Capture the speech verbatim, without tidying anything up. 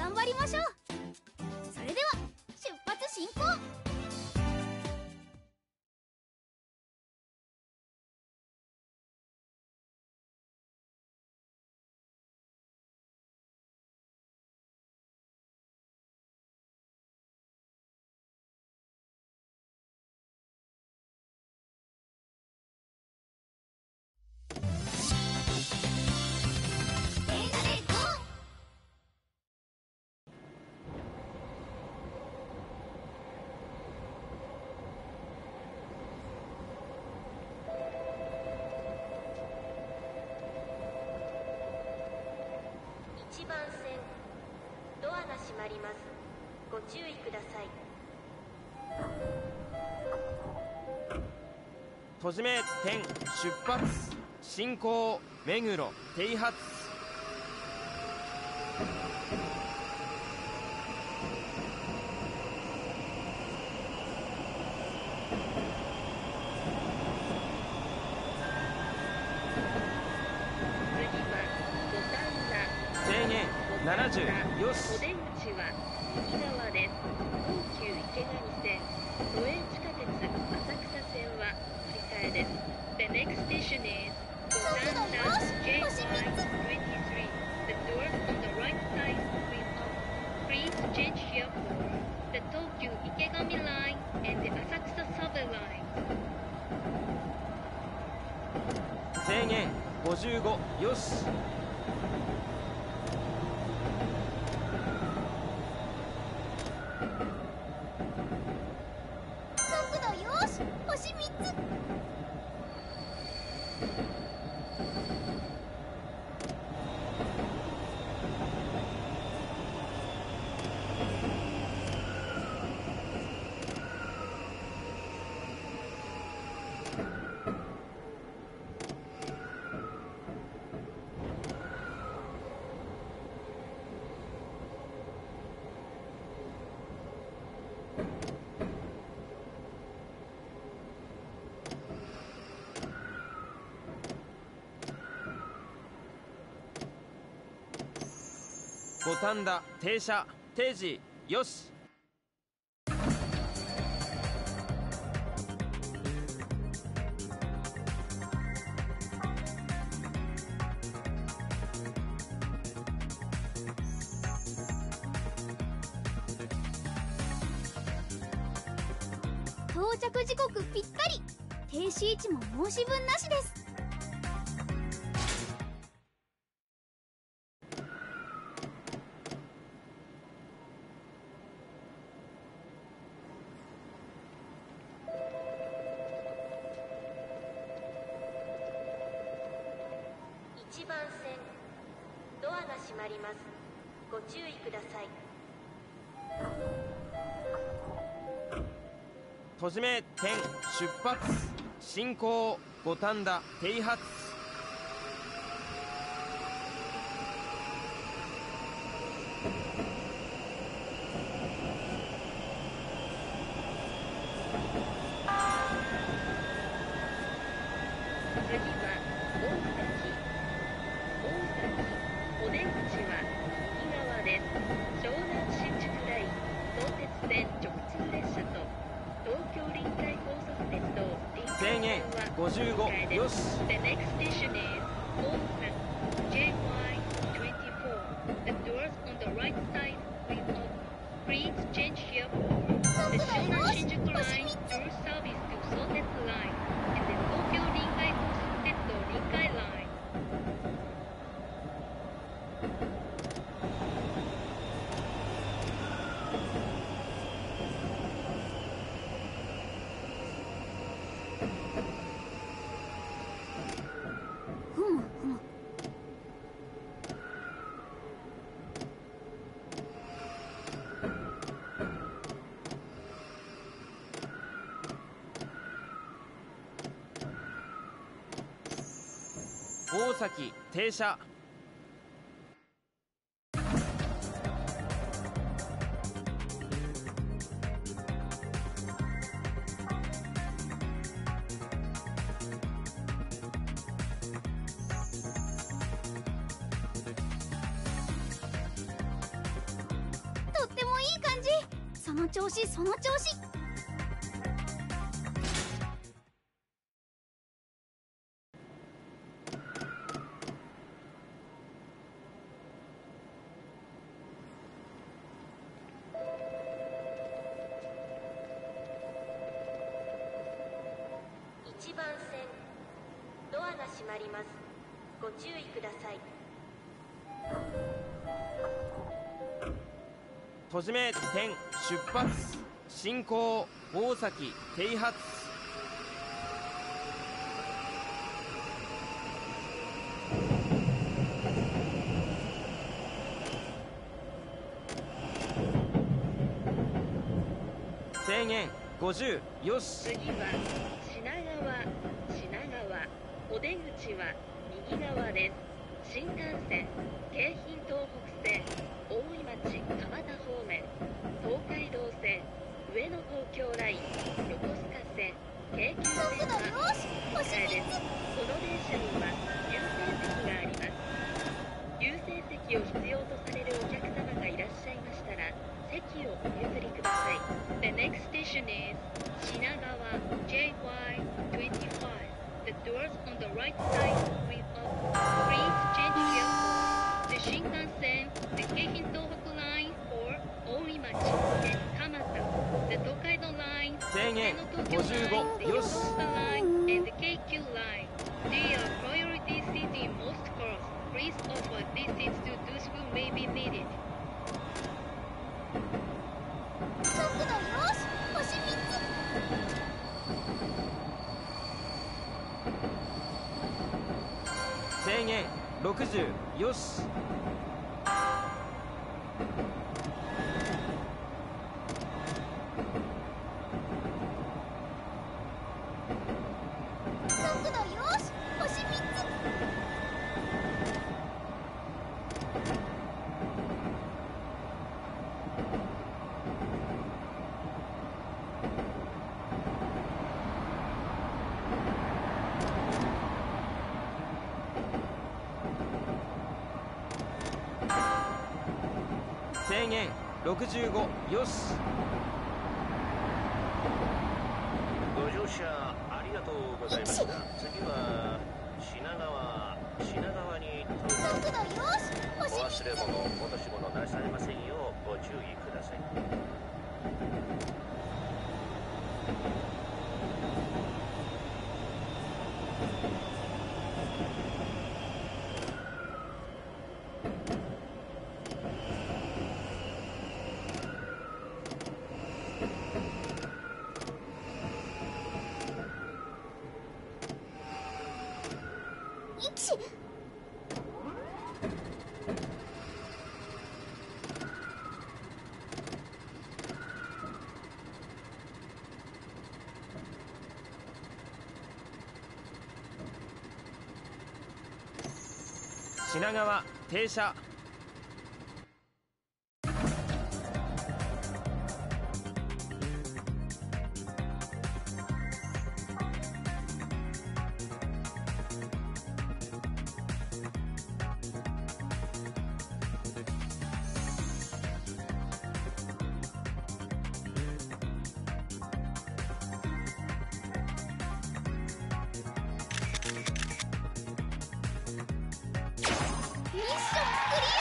頑張りましょう。それでは出発進行。 いちばん線ドアが閉まります。ご注意ください。 閉じ目点出発進行目黒停発。制限ななじゅうよし。 お出口は右側です。東急池上線、都営地下鉄浅草線は乗り換えです。The next station is Gotandaジェイワイにじゅうさん The doors on the right side will open. Please change here for the Tokyo Ikegami line and the Asakusa subway line. 制限ごじゅうごよし。 速度よし、星みっつ。 五反田停車定時よし。 到着時刻ぴったり。停止位置も申し分なしです。 いちばん線ドアが閉まります。ご注意ください。 閉じ目点出発進行五反田停発。 次は大崎。大崎お出口は右側です。湘南新宿ライン相鉄線直通列車と東京臨海高速鉄道臨海制限線はごじゅうごよし。 The next station is 大崎 ジェイワイにじゅうよん The doors on the right side will open. Please change here for the 湘南新宿 line through service to 相鉄 line and the 東京臨海高速鉄道臨海 line. ふむふむ。 大崎停車。 の調子その調子。 いちばん線ドアが閉まります。ご注意ください。 閉じ目点出発進行大崎停発。制限ごじゅう。よし。 次は品川、品川、お出口は右側です。新幹線京浜東北線大井町蒲田方面、東海道線上野東京ライン、横須賀線京急線はお控えです。この電車には優先席があります。優先席を必要とされるお客様がいらっしゃいましたら席をお譲りください。 The next station is Shinagawa J Y twenty-five. The doors on the right side will open. Please change carefully. The Shinkansen, the Keihin Tohoku line for Oimachi and Kamata, the Tokaido line, 制限 the Tokyo ごじゅう line, ご。 the よし。 Yokosuka line, and the K Q line. They are priority seats in most cars. Please offer these seats to those who may be needed. 速度よし、星みっつ。 制限ろくじゅう。よし。 速度よし、星みっつ。 制限ろくじゅうご。よし。 ご乗車ありがとうございました。次は品川、品川に到着。 速度よし、 お星みっつ。 忘れ物、戻し物なされませんようご注意ください。 いち。 品川停車。 ミッションクリア。